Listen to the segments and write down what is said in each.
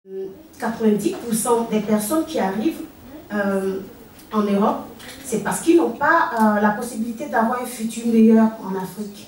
90% des personnes qui arrivent en Europe, c'est parce qu'ils n'ont pas la possibilité d'avoir un futur meilleur en Afrique.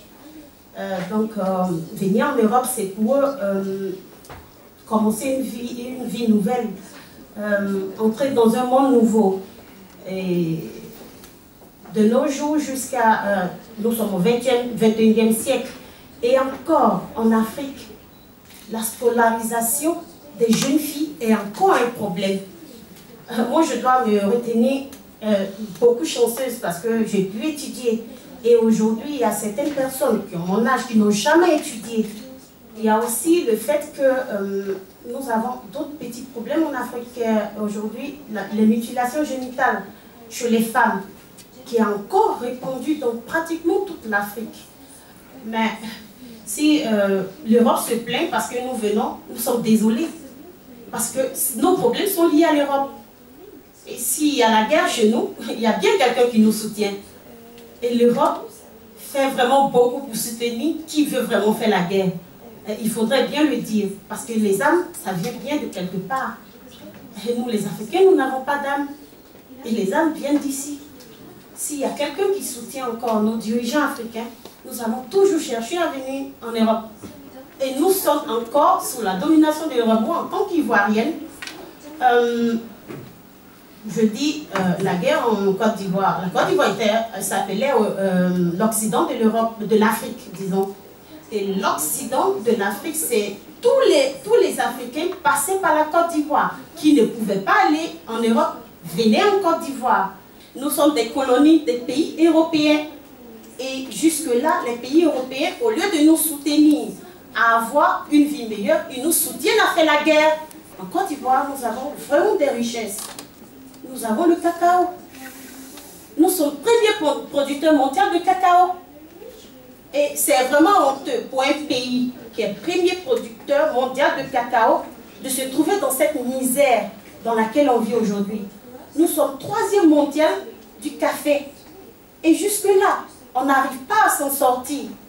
Venir en Europe, c'est pour eux commencer une vie nouvelle, entrer dans un monde nouveau. Et de nos jours jusqu'à... nous sommes au 21e siècle. Et encore, en Afrique, la scolarisation des jeunes filles est encore un problème. Moi, je dois me retenir beaucoup chanceuse parce que j'ai pu étudier. Et aujourd'hui, il y a certaines personnes qui ont mon âge qui n'ont jamais étudié. Il y a aussi le fait que nous avons d'autres petits problèmes en Afrique. Aujourd'hui, les mutilations génitales chez les femmes, qui est encore répandue dans pratiquement toute l'Afrique. Mais si l'Europe se plaint parce que nous venons, nous sommes désolés. Parce que nos problèmes sont liés à l'Europe. Et s'il y a la guerre chez nous, il y a bien quelqu'un qui nous soutient. Et l'Europe fait vraiment beaucoup pour soutenir qui veut vraiment faire la guerre. Il faudrait bien le dire, parce que les âmes, ça vient bien de quelque part. Et nous, les Africains, nous n'avons pas d'âme. Et les âmes viennent d'ici. S'il y a quelqu'un qui soutient encore nos dirigeants africains, nous allons toujours chercher à venir en Europe. Et nous sommes encore sous la domination de l'Europe. Moi, en tant qu'Ivoirienne, je dis la guerre en Côte d'Ivoire. La Côte d'Ivoire s'appelait l'Occident de l'Europe, de l'Afrique, disons. Et l'Occident de l'Afrique, c'est tous les Africains passaient par la Côte d'Ivoire, qui ne pouvaient pas aller en Europe, venaient en Côte d'Ivoire. Nous sommes des colonies des pays européens. Et jusque-là, les pays européens, au lieu de nous soutenir à avoir une vie meilleure, ils nous soutiennent à faire la guerre. En Côte d'Ivoire, nous avons vraiment des richesses. Nous avons le cacao. Nous sommes le premier producteur mondial de cacao. Et c'est vraiment honteux pour un pays qui est premier producteur mondial de cacao de se trouver dans cette misère dans laquelle on vit aujourd'hui. Nous sommes 3e mondial du café. Et jusque-là, on n'arrive pas à s'en sortir.